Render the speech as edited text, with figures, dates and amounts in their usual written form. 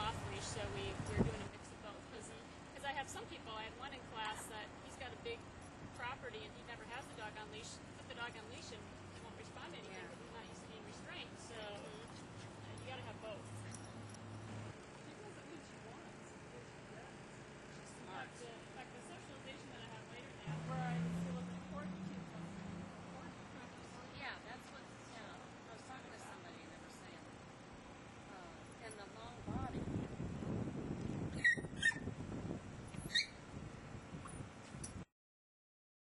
off leash, so we're doing a mix of both. Because I have some people, I had one in class that he's got a big property and he never has the dog on leash. Put the dog on leash and he won't respond to anything because he's not used to being restrained. So you got to have both.